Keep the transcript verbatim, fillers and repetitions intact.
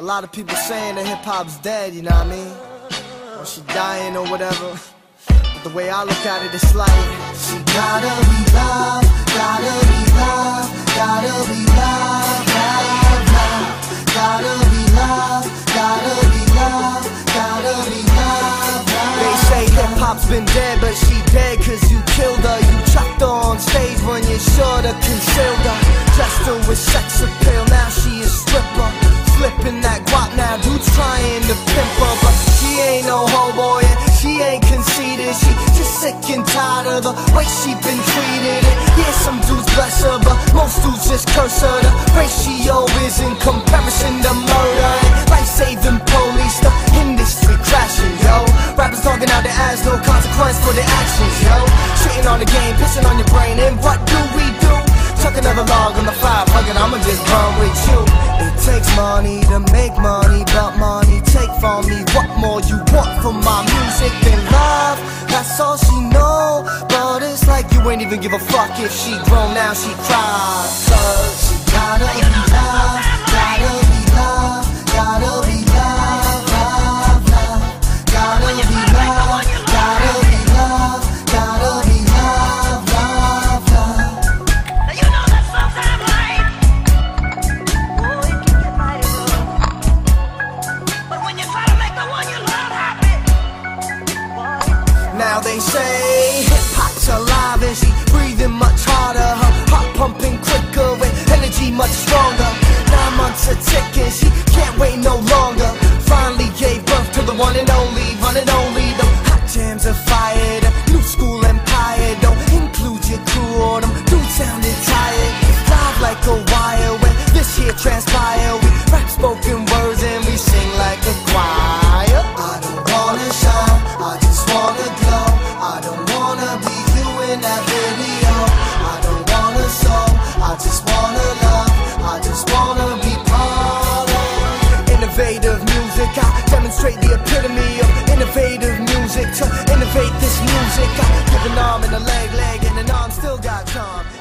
lot of people saying that hip-hop's dead, you know what I mean? Or she dying or whatever. But the way I look at it, it's like she gotta be loved, gotta be loved, gotta be loved, love, love. Gotta be loved, gotta be loved, gotta be loved, love. They say hip-hop's been dead, but she dead cause you killed her. You chucked her on stage when you should've concealed her. Dressed her with sex appeal, now she a stripper. Flipping that guap now, dudes trying to pimp her. But she ain't no hobo, and she ain't conceited. She just sick and tired of the way she been treated. And yeah, some dudes bless her, but most dudes just curse her. The ratio is in comparison to murder. And life-saving police, the industry crashing, yo. Rappers talking out their ass, no consequence for their actions, yo. Shitting on the game, pissing on your brain, and what do we do? Chuck another log on the fire, fuck it, I'ma just run with you. It takes money to make money, but money take from me. What more you want from my music than love? That's all she know. But it's like you ain't even give a fuck if she grown, now she cries. Cause she gotta be loved, gotta be loved, gotta be loved, love, love. Gotta be loved, gotta be loved, gotta be loved, love, love. You know that sometimes life, oh, it can get mighty rough. But when you try to make the one you love happy, boy. Now they say hip-hop's alive and she breathing much harder. Her heart pumping quicker with energy much stronger. Nine months are ticking, she can't wait no longer. Finally gave birth to the one and only, one and only. The hot jams are fired, a new school empire. Don't include your crew or them dudes sounding tired. Live like a wire when this here transpire. We rap spoken words and we sing like a choir. I don't wanna shine, I just wanna glow. I don't wanna be you in that video. I don't wanna show, I just wanna love. I just wanna be part of innovative music. I demonstrate the epitome of innovative music. To innovate this music, I give an arm and a leg, leg and an arm, still got time.